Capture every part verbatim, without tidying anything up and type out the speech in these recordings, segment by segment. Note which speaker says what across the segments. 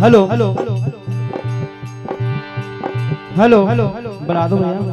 Speaker 1: Hello hello hello hello बना दो भैया।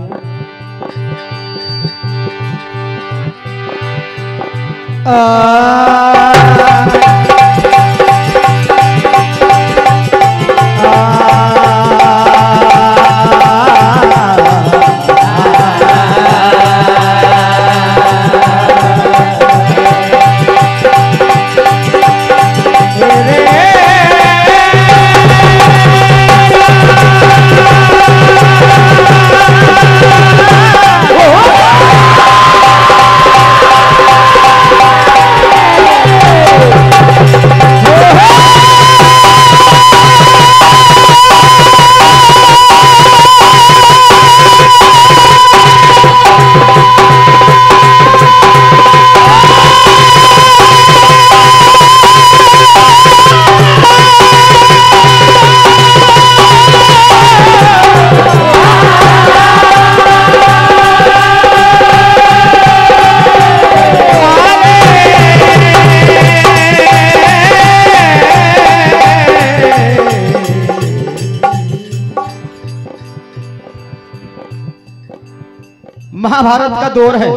Speaker 1: महाभारत का दौर है।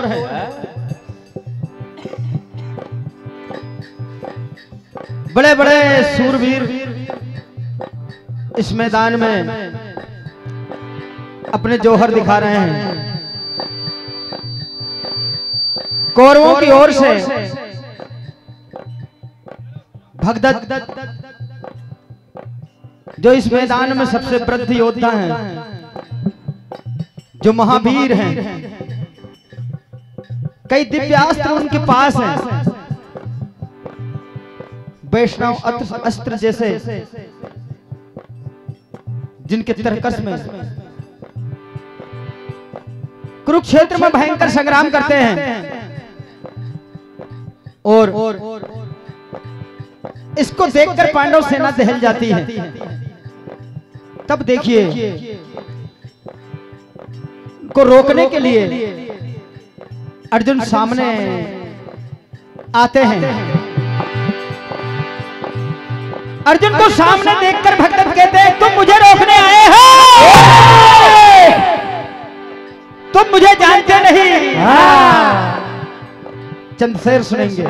Speaker 1: बड़े बड़े सूरवीर इस मैदान में अपने जौहर दिखा रहे हैं। कौरवों की ओर से भगदत्त जो इस मैदान में सबसे वृद्ध योद्धा हैं, जो महावीर हैं, कई दिव्यास्त्र उनके पास हैं, वैष्णव अस्त्र जैसे जिनके तरकस में कुरुक्षेत्र में भयंकर संग्राम करते हैं। और इसको देखकर पांडव सेना दहल जाती है। तब देखिए को रोकने के लिए अर्जुन सामने आते हैं। अर्जुन को सामने देखकर भगदत्त कहते हैं, तुम मुझे रोकने आए हो, तुम मुझे जानते नहीं। चंद शेर सुनेंगे।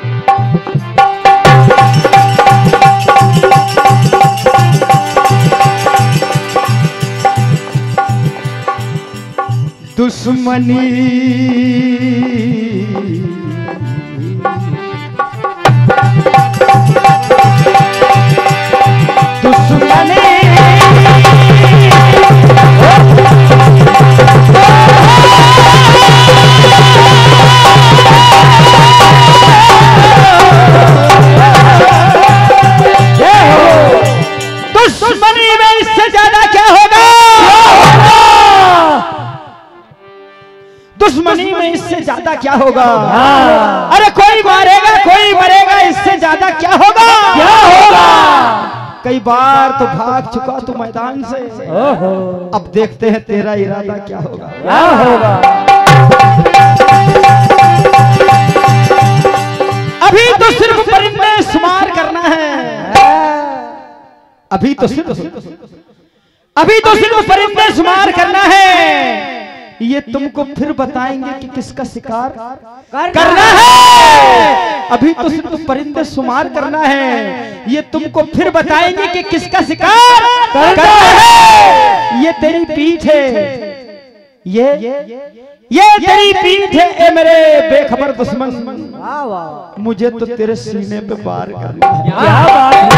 Speaker 1: दुश्मनी दुश्मनी दुश्मनी में इससे ज्यादा क्या होगा? दुश्मनी में इससे ज्यादा क्या होगा? अरे कोई मारेगा कोई मरेगा, इससे ज्यादा क्या होगा? क्या होगा? कई बार तो भाग चुका तू मैदान से, अब देखते हैं तेरा इरादा क्या होगा। क्या होगा? अभी तो सिर्फ परिंदे शुमार करना है, अभी तो सिर्फ अभी तो सिर्फ परिंदे शुमार करना है। ये तुमको फिर बताएंगे कि किसका शिकार करना है। अभी तो सिर्फ परिंदे शुमार करना है, ये तुमको फिर बताएंगे कि किसका शिकार करना है। ये तेरी पीठ है, ये ये तेरी पीठ है ए मेरे बेखबर दुश्मन, मुझे तो तेरे सीने पे वार करना है। क्या बात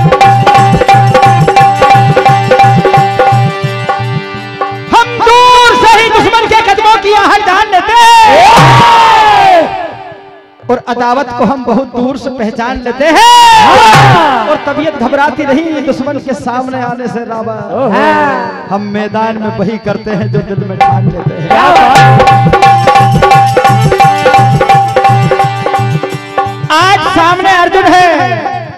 Speaker 1: हम दूर से ही दुश्मन के कदमों की आहट जान लेते हैं, और अदावत को हम बहुत दूर से पहचान लेते हैं, और तबीयत घबराती रही दुश्मन के सामने आने से रावा। हम मैदान में वही करते हैं जो दिल में ठान लेते हैं। आज सामने अर्जुन है,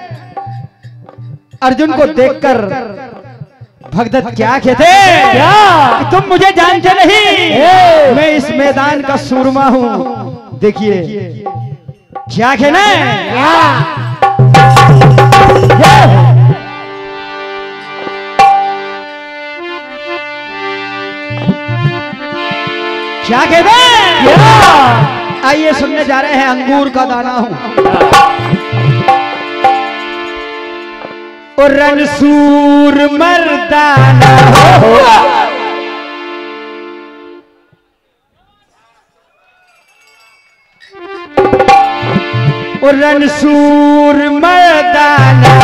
Speaker 1: अर्जुन को देखकर भगदत्त क्या कहते? क्या? कि तुम मुझे जानते नहीं, मैं इस मैदान का सूरमा हूं। देखिए क्या कहना है? क्या कहते हैं? आइए सुनने जा रहे हैं अंगूर का दाना हूं और रनसूर मर्दाना हो और रनसूर मर्दाना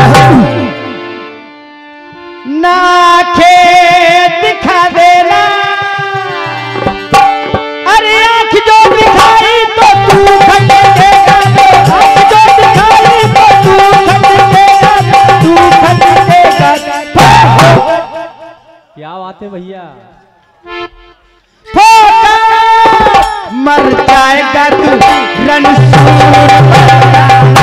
Speaker 1: नाखे दिखा देना। अरे आंख जो दिखाई तो तू खटकेगा, आंख जो दिखाई तो तू खटकेगा, तू खटकेगा।
Speaker 2: क्या बात है भैया।
Speaker 1: मर जाएगा तू रनसूर मर्दाना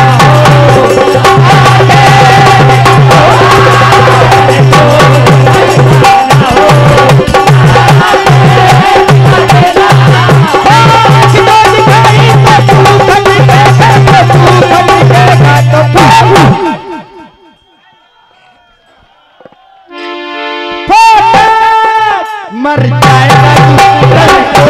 Speaker 1: मर जाएगा तू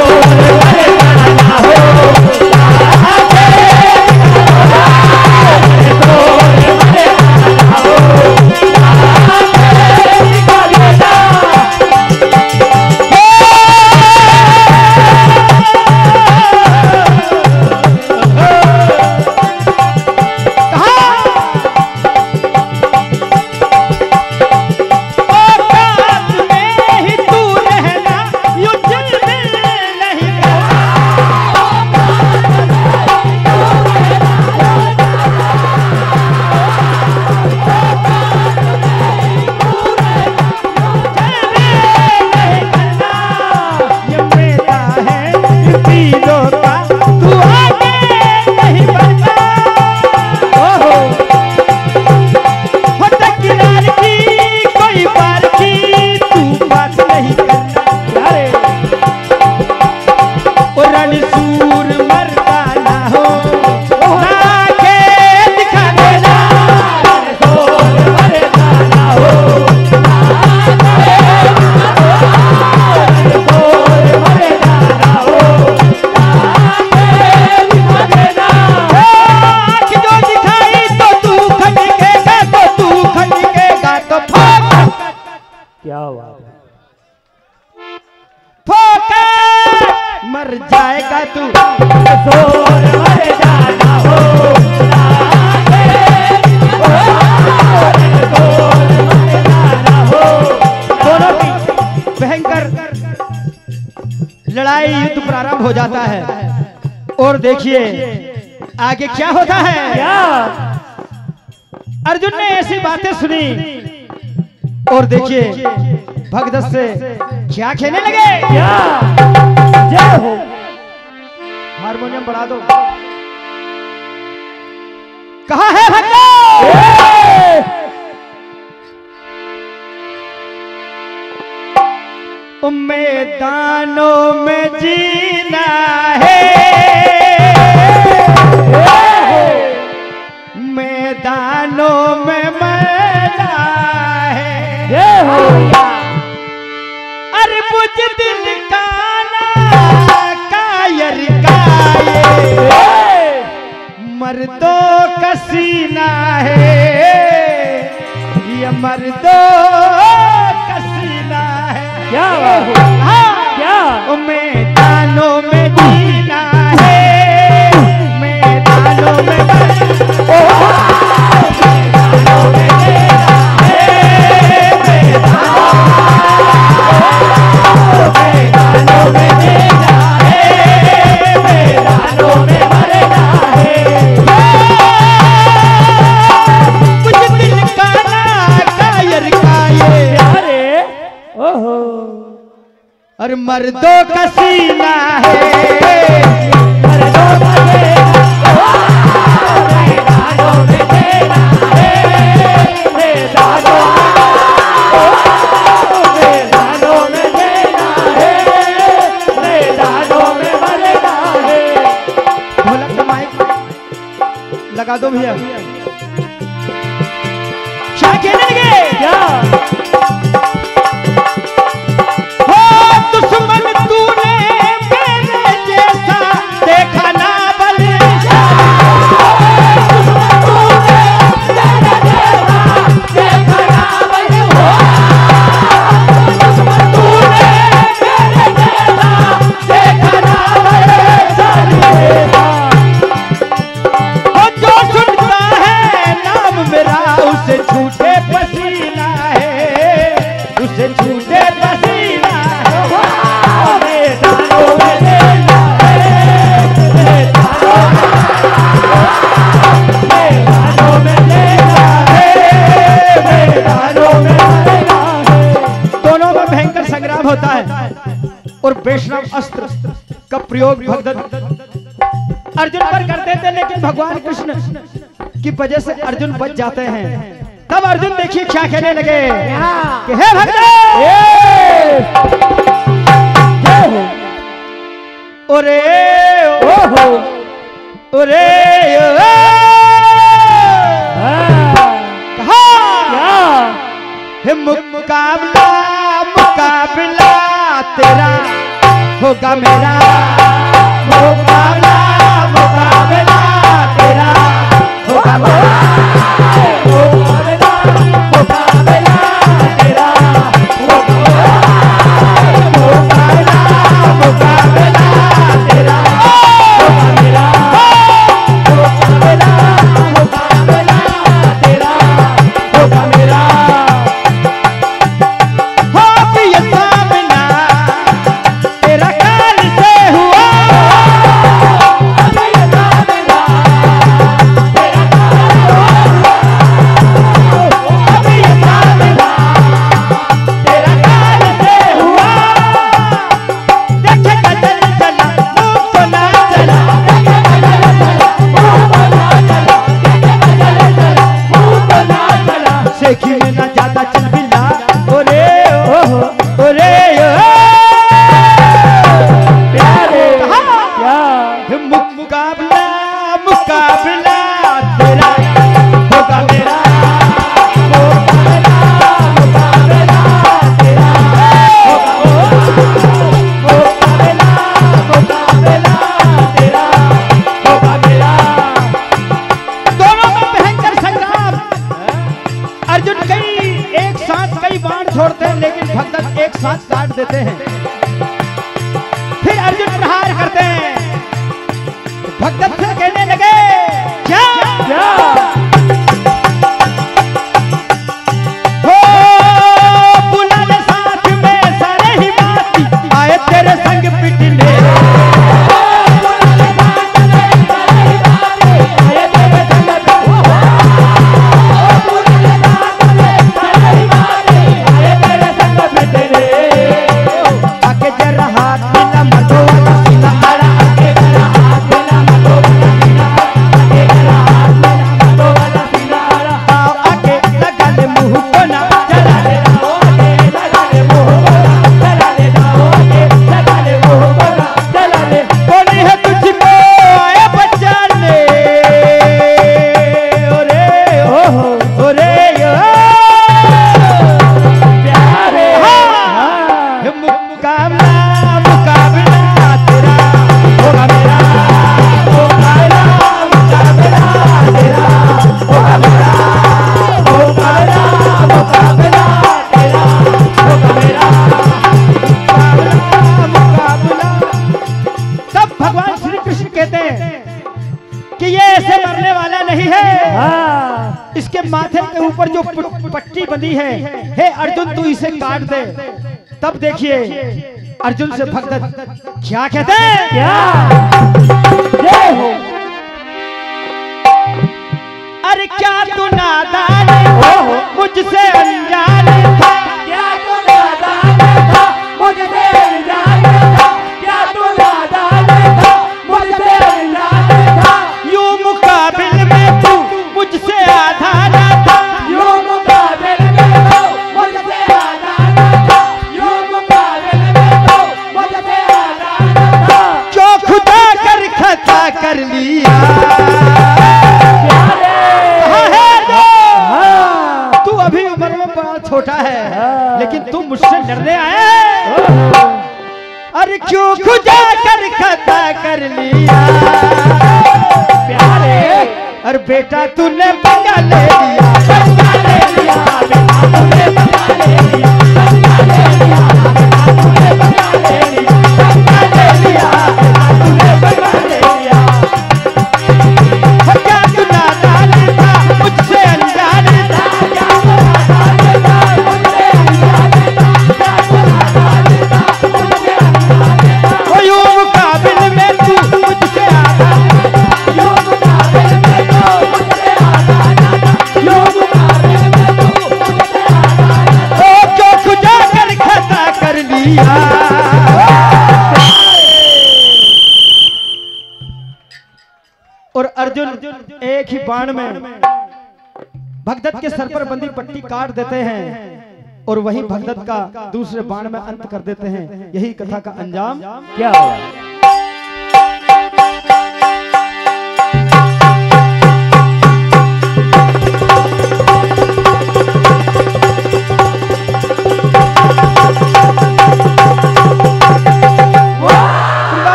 Speaker 1: मर जाएगा तू जोर मर जाना हो दोनों की भयंकर लड़ाई युद्ध प्रारंभ हो जाता है और देखिए आगे क्या होता है। क्या अर्जुन ने ऐसी बातें सुनी और देखिए भगदत्त से क्या खेलने लगे। क्या जय हो हारमोनियम बढ़ा दो। कहाँ है भगदत्त? मैदानों में जीना है, मैदानों में मरना है। अरे मुझ दिल का ना कायर काये मर्दों का सीना है, ये मर्दों का सीना है। क्या हाँ क्या मैदानों में जीना है, मैदानों में मैदानों में जीना है, मैदानों में जीना है, मैदानों में मरना है। कुछ दिल का ना कायर काये ओहो और मर्दों का सीना है, मर्दों का मैदानों में देना है, मैदानों मैदानों में देना है, मैदानों में मरना है। ढोलक का माइक लगा दो भैया। क्या कहने लगे? क्या दुश्मन तूने मेरे का प्रयोग भगदत्त अर्जुन पर करते थे, लेकिन भगवान कृष्ण की वजह से अर्जुन बच जाते हैं। तब अर्जुन देखिए क्या कहने लगे कि हे भगदत्त, ओरे ओहो ओरे कहा हे मुकाबला मुकाबला तेरा होगा मेरा, मुकाबला मुकाबला तेरा होगा मेरा, मुकाबला मुकाबला तेरा होगा मेरा, मुकाबला मुकाबला तेरा होगा मेरा, मुकाबला मुकाबला तेरा होगा मेरा। हो ये सामना तेरा काल से हुआ, अब ये सामना तेरा काल हुआ, अब ये सामना तेरा काल से हुआ। देखे कदर चला मुँह को ना चला, देखे कदर चला मुँह को ना चला, देखे कदर चला मुँह को ना चला। शेखी में ना ज्यादा चल बिला, ओरे ओहो ओरे ओहो प्यारे क्या मुकाबला मुकाबला तेरा होगा मेरा, मुकाबला मुकाबला तेरा होगा, मुकाबला मुकाबला तेरा होगा मेरा। दोनों में भयंकर संग्राम। अर्जुन कई एक साथ कई बाण छोड़ते हैं, लेकिन भगदत्त एक साथ काट देते हैं। फिर अर्जुन प्रहार करते हैं। भगदत्त से कहने लगे क्या क्या हो बुला ले साथ में सारे ही माती आए तेरे संग पिटने, बुला ले साथ में सारे ही माती आए तेरे संग पिटने, बुला ले साथ में सारे ही माती आए तेरे संग पिटने। आके जरा हाथ मिला मधो वाला सीना आड़ा, आके जरा हाथ मिला मधो वाला सीना, आके जरा हाथ मिला मधो वाला सीना आड़ा। आओ आके लगा ले मुंह को ना जला ले, आओ आके लगा ले मुंह को ना जला ले, आओ आके लगा ले मुंह को ना जला ले। बोली है तुझको आए बचाने, ओरे ओहो ओरे ओहो प्यारे हे मुकाबला मुकाबला तेरा होगा मेरा, मुकाबला मुकाबला तेरा होगा मेरा, मुकाबला मुकाबला तेरा होगा मेरा, मुकाबला मुकाबला। तब भगवान श्री कृष्ण कहते हैं कि ये ऐसे मरने वाला नहीं है, इसके माथे के ऊपर जो प- पट्टी बंधी है, हे अर्जुन तू इसे काट दे। तब देखिए अर्जुन से भगदत्त क्या कहते हैं क्या जय हो। अरे क्या तू नादान था मुझसे अनजान था, क्या तू नादान था मुझसे अनजान था, क्या तू नादान था मुझसे अनजान था। यूं मुकाबिल में तू मुझसे आधा न था, यूं मुकाबिल में तू मुझसे आधा न था, यूं मुकाबिल में तू मुझसे आधा न था। जो खुदा कर खता कर लिया तू अभी उम्र में बड़ा छोटा है, लेकिन तू मुझसे लड़ने आया है। अरे क्यों खुदा कर खता कर लिया प्यारे, अरे बेटा तूने पंगा ले लिया, पंगा ले लिया बेटा तूने पंगा ले लिया, पंगा ले लिया बेटा तूने पंगा ले लिया, पंगा ले लिया बेटा तूने पंगा ले लिया। क्या तू नादान था मुझसे अनजान था, क्या तू नादान था मुझसे अनजान था, क्या तू नादान था मुझसे अनजान था। ओ यूं मुकाबिल में तू मुझसे आधा, यूं मुकाबिल में तू मुझसे आधा, यूं मुकाबिल में तू मुझसे आधा। ओ अर्जुन एक ही बाण में भगदत्त के सर पर बंदी पट्टी काट देते हैं और वही भगदत्त का दूसरे बाण में अंत कर देते हैं। यही कथा का अंजाम क्या हुआ।